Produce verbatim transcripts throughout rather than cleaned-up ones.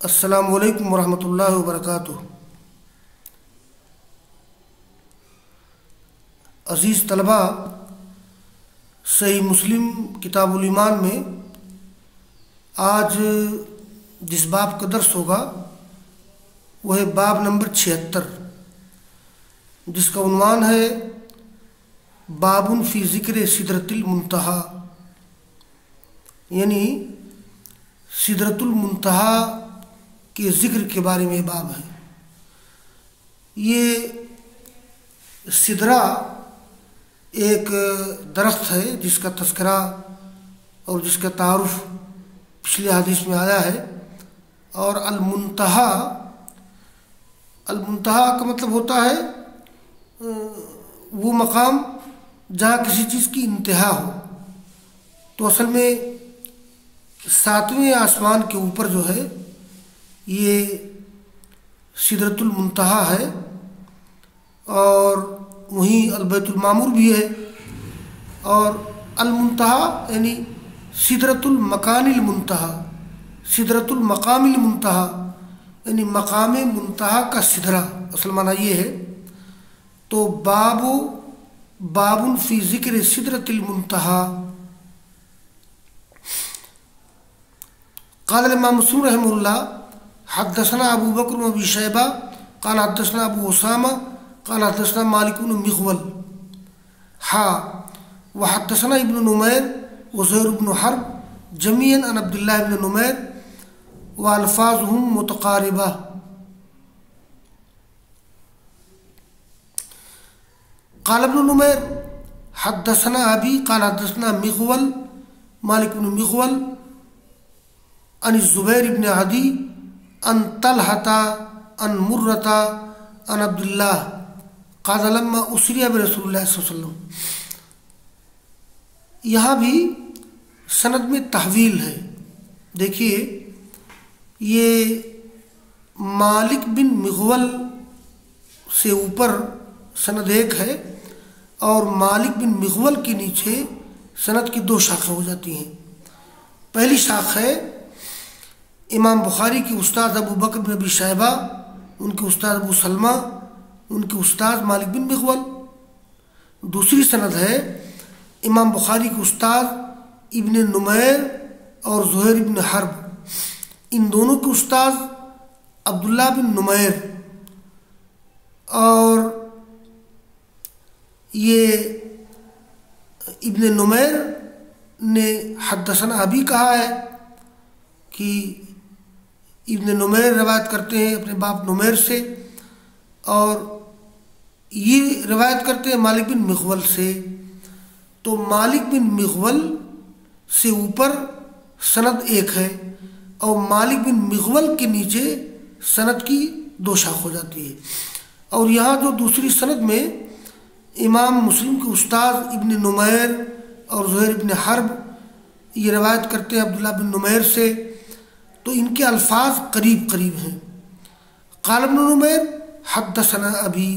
अस्सलामु अलैकुम वरहमतुल्लाहि वबरकातुह। अज़ीज़ तलबा, सही मुस्लिम किताबुल ईमान में आज जिस बाब का दर्स होगा वह है बाब नंबर छिहत्तर, जिसका उन्वान है बाबुन फ़ी ज़िक्र सिदरतुल मुंतहा, यानी सिदरतुल मुंतहा के ज़िक्र के बारे में बाब है। ये सिदरा एक दरख्त है जिसका तस्करा और जिसका तारुफ पिछले हदीस में आया है। और अल-मुंतहा, अल-मुंतहा का मतलब होता है वो मकाम जहाँ किसी चीज़ की इंतहा हो। तो असल में सातवें आसमान के ऊपर जो है ये सिदरतुल मुंतहा है, और वहीं अल-बैतुल मामूर भी है। और अल-मुंतहा यानी सिदरतुल मकानिल मुंतहा, सिदरतुल मकामिल मुंतहा यानी मकाम मुंतहा का सिदरा, असल माना ये है। तो बाबु बाबुन फ़ी ज़िक्र सिदरतिल मुंतहा। क़ाल इमाम मुस्लिम रहमहुल्लाह हद्दसना अबू बकर व अबी शैबा क़ाल हद्दसना अबू उसामा क़ाल हद्दसना मालिक बिन मिग़वल हा व हद्दसना इब्न नुमैर व ज़ुहैर बिन हर्ब जमीअन अन अब्दुल्लाह बिन नुमैर व अल्फ़ाज़ुहुम मुतक़ारिबा। क़ाल इब्न नुमैर हद्दसना अबी क़ाल हद्दसना मिग़वल मालिक बिन मिग़वल अन ज़ुबैर इब्न अदी अन तलहता अन मुर्रता अन अब्दुल्लाह क़ाल लम्मा उसरिया बिरसूलिल्लाह सल्लल्लाहु अलैहि वसल्लम। यहाँ भी सनद में तहवील है। देखिए, ये मालिक बिन मिग़वल से ऊपर सनद एक है और मालिक बिन मिग़वल के नीचे सनद की दो शाखें हो जाती हैं। पहली शाख है इमाम बुखारी के उस्ताद अबू बकर बिन अबी शैबा, उनके उस्ताद अबू सलमा, उनके उस्ताद मालिक बिन मिग़वल। दूसरी सनद है इमाम बुखारी के उस्ताद इब्न नुमैर और ज़ुहैर इब्न हर्ब, इन दोनों के उस्ताद अब्दुल्लाह बिन नुमैर। और ये इब्न नुमैर ने हद्दसना अभी कहा है कि इब्न नुमैर रवायत करते हैं अपने बाप नुमैर से, और ये रवायत करते हैं मालिक बिन मिग़वल से। तो मालिक बिन मिग़वल से ऊपर सनद एक है और मालिक बिन मिग़वल के नीचे सनद की दो शाख हो जाती है। और यहाँ जो दूसरी सनद में इमाम मुस्लिम के उस्ताद इब्न नुमैर और ज़ुहैर इब्न हर्ब ये रवायत करते हैं अब्दुल्लाह बिन नुमैर से, तो इनके अल्फाज करीब करीब हैं। क़ाल इब्न नुमैर हद्दसना अभी,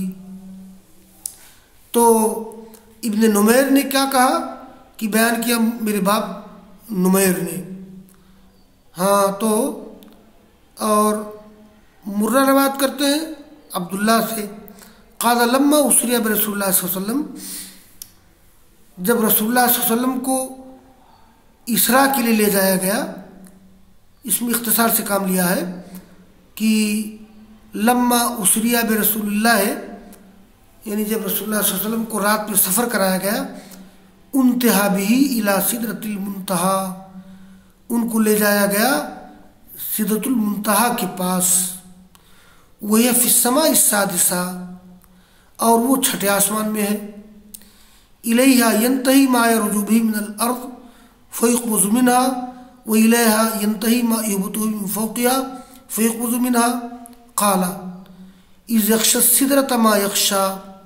तो इब्न नुमैर ने क्या कहा कि बयान किया मेरे बाप नुमैर ने। हाँ, तो और मुर्रा रवायत करते हैं अब्दुल्लाह से। क़ाल लम्मा उसरिया बिरसूलिल्लाह सल्लल्लाहु अलैहि वसल्लम, जब रसूलुल्लाह सल्लल्लाहु अलैहि वसल्लम को इसरा के लिए ले जाया गया, इसमें इख्तिसार से काम लिया है कि लम्मा उसरिया बिरसूलिल्लाह है, यानी जब रसूलुल्लाह सल्लल्लाहु अलैहि वसल्लम को रात में सफ़र कराया गया, उन्तहा बिही इला सिदरतिल मुंतहा, उनको ले जाया गया सिदरतुल मुंतहा के पास। वह फ़िस्समा इस्सादिसा, और वो छठे आसमान में है। इलैहा यंतही मा यरुजु बिही मिनल अर्द फ़यक़्बज़ु मिनहा व इलैहा यंतही मा यहबतु मिन फ़ौक़िहा फ़यक़्बज़ु मिनहा क़ाला इज़ यग़शा सिदरत मा यग़शा।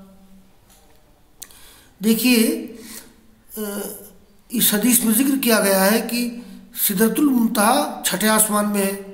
देखिए, इस हदीस में जिक्र किया गया है कि सिदरतुल मुंतहा छठे आसमान में है।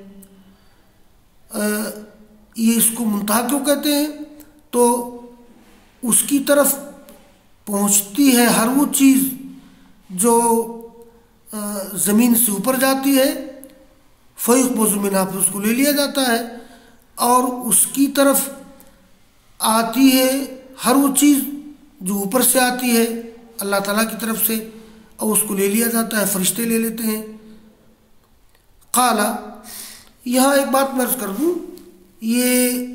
ये इसको मुंतहा क्यों कहते हैं? तो उसकी तरफ पहुंचती है हर वो चीज़ जो ज़मीन से ऊपर जाती है, फ़युक़्बज़ु मिन्हा, फिर उसको ले लिया जाता है और उसकी तरफ आती है हर वो चीज़ जो ऊपर से आती है अल्लाह ताला की तरफ से, और उसको ले लिया जाता है, फरिश्ते ले लेते हैं। क़ाला, यहाँ एक बात मैं अर्ज़ कर दूँ, ये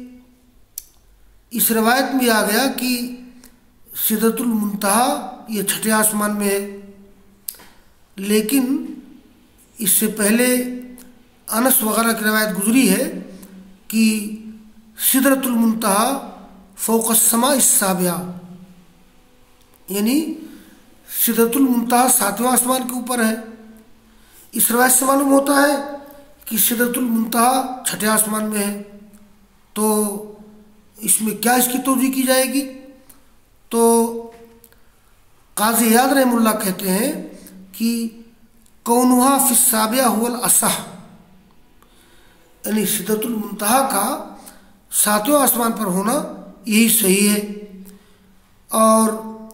इस रवायत में आ गया कि सिदरतुल मुंतहा ये छठे आसमान में है, लेकिन इससे पहले अनस वगैरह की रवायत गुजरी है कि सिदरतुल मुंतहा फ़ौक़ समा इस्साबिया, यानी सिदरतुल मुंतहा सातवें आसमान के ऊपर है। इस रवायत से मालूम होता है कि सिदरतुल मुंतहा छठे आसमान में है। तो इसमें क्या इसकी तौज़ीह की जाएगी? तो काज़ी इयाद रहमुल्लाह कहते हैं कि कौनुहा फ़िस्साबिया हुवल असह, यानी सिदरतुल मुंतहा का सातवें आसमान पर होना यही सही है। और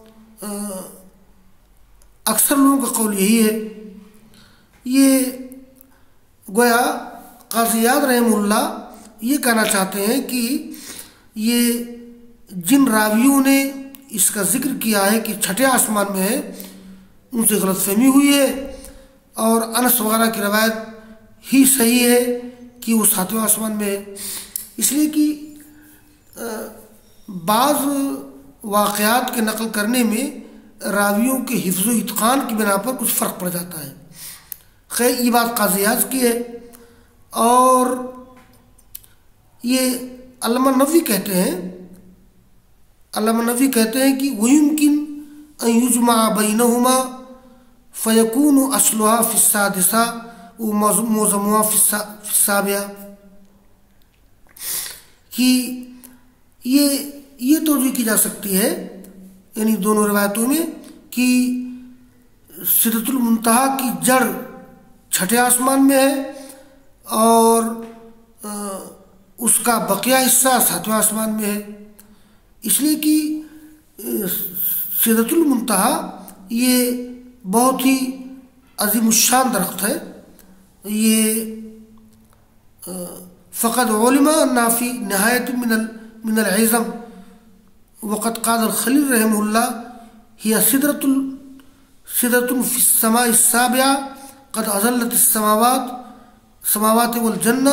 अक्सर लोगों का कौल यही है। ये गोया काज़ी इयाद रहमुल्लाह ये कहना चाहते हैं कि ये जिन रावियों ने इसका जिक्र किया है कि छठे आसमान में है, उनसे गलतफहमी हुई है, और अनस वगैरह की रवायत ही सही है कि वो सातवें आसमान में है। इसलिए कि बाज़ वाक़यात के नकल करने में रावियों के हिफ्ज़ व इत्क़ान की बिना पर कुछ फ़र्क पड़ जाता है। खैर, ये बात काज़ी इयाज़ की है। और ये अल्लामा नवी कहते हैं अल्लामा नवी कहते हैं कि वयुमकिन अन युजमा बैनहुमा फ़यकूनु अस्लुहा फ़िस्सादिसा व मौज़मुहा फ़िस्साबिया, कि ये ये तौज़ीह की जा सकती है यानी दोनों रवायतों में कि सिदरतुल मुंतहा की जड़ छठे आसमान में है और उसका बकिया हिस्सा सातवें आसमान में है। इसलिए कि सिदरतुल मुंतहा ये बहुत ही अज़ीमुश्शान दरख्त है। ये फ़क़द उलिमा अन्ना फ़ी निहायत मिनल मिनल इज़म वक़द क़ाल खलील रहमहुल्लाह हिया सिदरतुल सिदरतुन फ़िस्समा इस्साबिया क़द अज़ल्लत इस्समावात समावात वल जन्ना,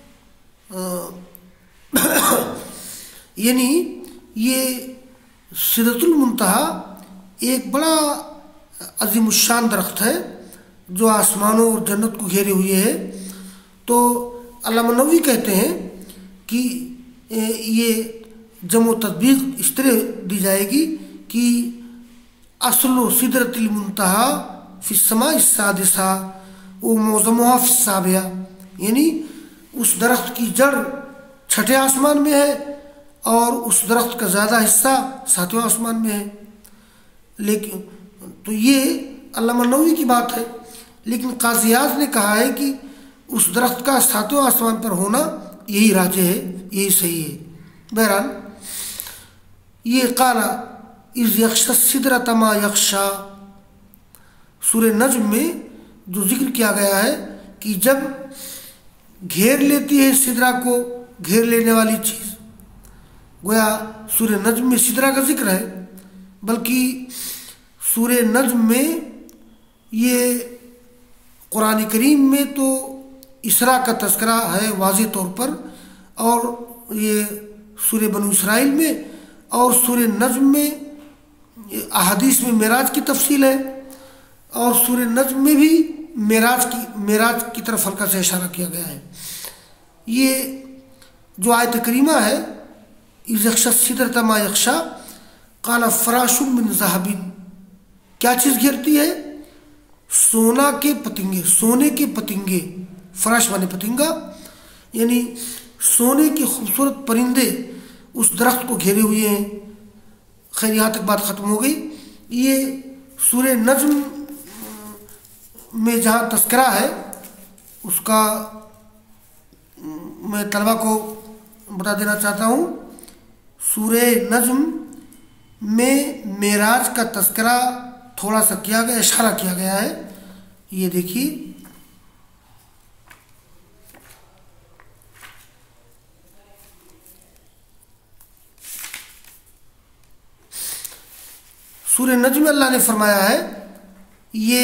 यानी ये सिदरतुल मुंतहा एक बड़ा अज़ीमुश्शान दरख्त है जो आसमानों और जन्नत को घेरे हुए है। तो अल्लामा नवी कहते हैं कि ये जमो तत्बीक इस तरह दी जाएगी कि अस्लु सिदरतुल मुंतहा फ़िस्समा इस्सादिसा व मौज़मुहा फ़िस्साबिया, यानी उस दरख्त की जड़ छठे आसमान में है और उस दरख्त का ज़्यादा हिस्सा सातवें आसमान में है। लेकिन तो ये अल्लामा नवी की बात है, लेकिन काज़ी इयाज़ ने कहा है कि उस दरख्त का सातवें आसमान पर होना यही राजे है, यही सही है। बहरहाल ये काला इज़ यख्शा सिदरत मा यख्शा, सूरह नज्म में जो जिक्र किया गया है कि जब घेर लेती है सिदरा को घेर लेने वाली चीज़, गोया सूरह नज्म में सिदरा का जिक्र है, बल्कि सूरह नज्म में ये कुरान करीम में तो इसरा का तज़किरा है वाज़ेह तौर पर, और ये सूरह बनु इसराइल में और सूरह नज्म में अहादीस में मेराज की तफसील है, और सूरह नज्म में भी मेराज की मेराज की तरफ हल्का से इशारा किया गया है। ये जो आयत करीमा है इज़ यख्शा सिदरत मा यख्शा क़ाला फ़राशुम मिन ज़हबिन, क्या चीज़ घेरती है? सोना के पतिंगे, सोने के पतिंगे, फराश माने पतिंगा, यानी सोने के खूबसूरत परिंदे उस दरख्त को घेरे हुए हैं। खैर, यहाँ तक बात ख़त्म हो गई। ये सूरह नज्म में जहाँ तज़किरा है उसका मैं तलबा को बता देना चाहता हूँ। सूरह नज्म में मेराज का तज़किरा थोड़ा सा किया गया, इशारा किया गया है। ये देखिए, सूरह नज्म में अल्लाह ने फरमाया है, ये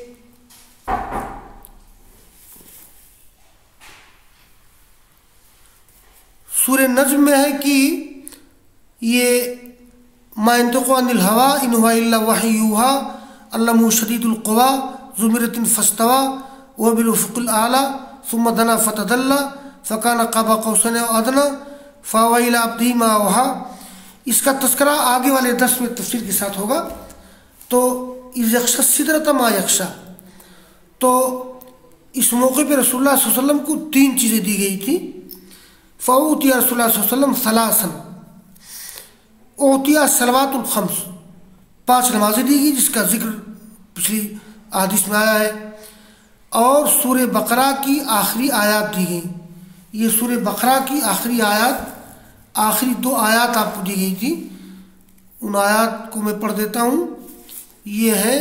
सूरह नज्म में है कि ये मा यंतिक़ु अनिल हवा इन हुवा इल्ला वही यूहा अल्लमहु शदीदुल क़ुवा ज़ुमिरतिन फस्तवा व बिल उफ़ुक़िल आला सुम्मा दना फ़तदल्ला फ़काना क़ाबा क़ौसैन औ अदना फ़अवा इला अब्दिही मा औहा। इसका तस्करा आगे वाले दस में तफसीर के साथ होगा। तो इज़ यग़शा सिदरता मा यग़शा, तो इस मौके पर रसूलुल्लाह सल्लल्लाहु अलैहि वसल्लम को तीन चीज़ें दी गई थी। फ़ऊतिया रसूलुल्लाह सल्लल्लाहु अलैहि वसल्लम सलासन, ओतिया सलवातुल खम्स, पाँच नमाजें दी गई जिसका जिक्र पिछली हदीस में आया है, और सूरह बकरा की आखिरी आयत दी गई। ये सूरह बकरा की आखिरी आयत, आखिरी दो आयत आपको दी गई थी। उन आयत को मैं पढ़ देता हूँ। ये है,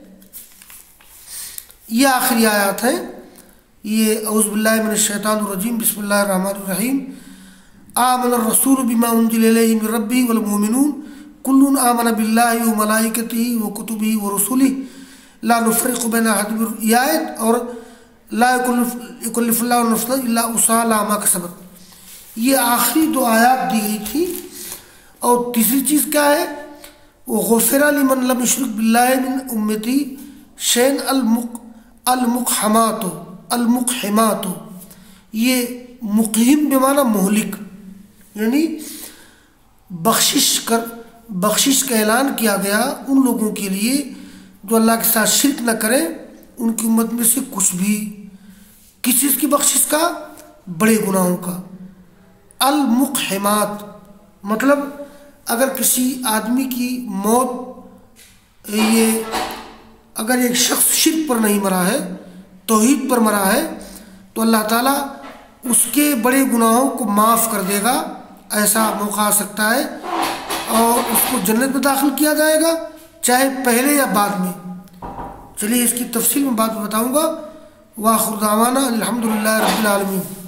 ये आखिरी आयत है। ये औज़ु बिल्लाहि मिनश शैतानिर रजीम बिस्मिल्लाहिर रहमानिर रहीम आमनर रसूलु बिमा उन्ज़िला इलैहि मिर रब्बिही वल मुमिनून कुल्लुन आमना बिल्लाहि व मलाइकतिही व कुतुबिही व रुसुलिही ला नुफ़र्रिक़ु बैना अहदिन मिन रुसुलिही आयत, और ला युकल्लिफ़ुल्लाहु नफ़्सन इल्ला वुसअहा लहा मा कसबत। ये आखिरी दो आयत दी गई थी। और तीसरी चीज़ क्या है, वो गुफ़िरा लिमन लम युश्रिक बिल्लाहि मिन उम्मती शैन अलमुक अलमुक़हमातो अलमुक़हिमातो। ये मुक़हिम बेमाना मोहलिक, यानी बख्शिश कर बख्शिश का ऐलान किया गया उन लोगों के लिए जो अल्लाह के साथ शिरक न करें, उनकी उम्मत में से कुछ भी। किस चीज़ की बख्शिश का? बड़े गुनाहों का। अल-मुक़हिमात मतलब अगर किसी आदमी की मौत, ये अगर एक शख्स शिरक पर नहीं मरा है, तौहीद पर मरा है, तो अल्लाह ताला उसके बड़े गुनाहों को माफ़ कर देगा। ऐसा मौका आ सकता है और उसको जन्नत में दाखिल किया जाएगा, चाहे पहले या बाद में। चलिए इसकी तफसील में बात बताऊंगा। वाखिर दावाना अल्हम्दुलिल्लाहि रब्बिल आलमीन।